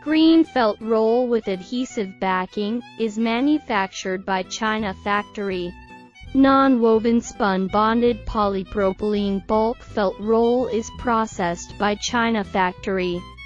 Green felt roll with adhesive backing is manufactured by China factory. Non-woven spun bonded polypropylene bulk felt roll is processed by China factory.